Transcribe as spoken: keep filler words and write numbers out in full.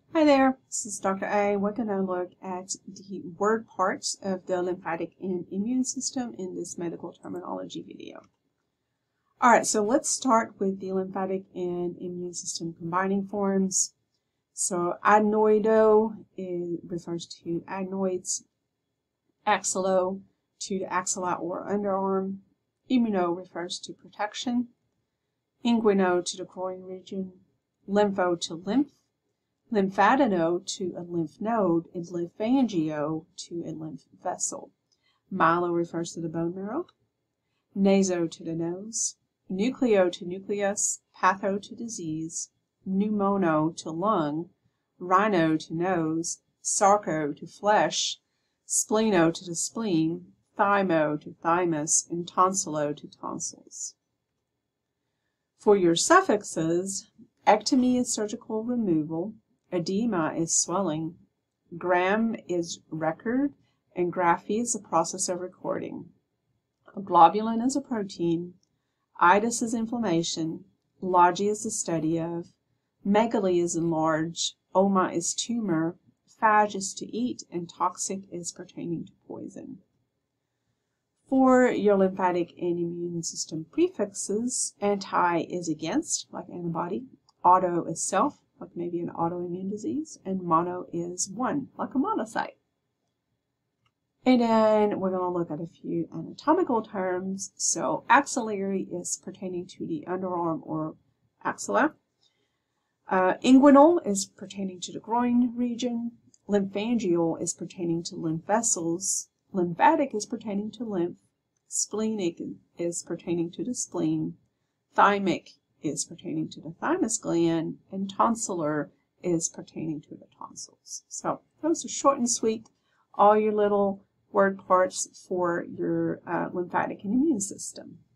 Hi there, this is Doctor A. We're going to look at the word parts of the lymphatic and immune system in this medical terminology video. Alright, so let's start with the lymphatic and immune system combining forms. So adenoido is, refers to adenoids, axillo to the axilla or underarm, immuno refers to protection, inguino to the groin region, lympho to lymph, lymphatino to a lymph node, and lymphangio to a lymph vessel. Myelo refers to the bone marrow, naso to the nose, nucleo to nucleus, patho to disease, pneumono to lung, rhino to nose, sarco to flesh, spleno to the spleen, thymo to thymus, and tonsillo to tonsils. For your suffixes, ectomy is surgical removal, edema is swelling, gram is record, and graphy is the process of recording. A globulin is a protein, itis is inflammation, logi is the study of, megaly is enlarge, oma is tumor, phage is to eat, and toxic is pertaining to poison. For your lymphatic and immune system prefixes, anti is against, like antibody, auto is self, like maybe an autoimmune disease, and mono is one, like a monocyte. And then we're going to look at a few anatomical terms. So axillary is pertaining to the underarm or axilla. Uh, inguinal is pertaining to the groin region. Lymphangial is pertaining to lymph vessels. Lymphatic is pertaining to lymph. Splenic is pertaining to the spleen. Thymic is pertaining to the thymus gland, and tonsillar is pertaining to the tonsils. So those are short and sweet, all your little word parts for your uh, lymphatic and immune system.